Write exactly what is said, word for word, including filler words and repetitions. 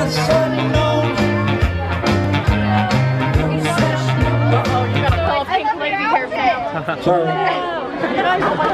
that's unknown. Uh-oh, you got the whole pink lady haircut. Sorry.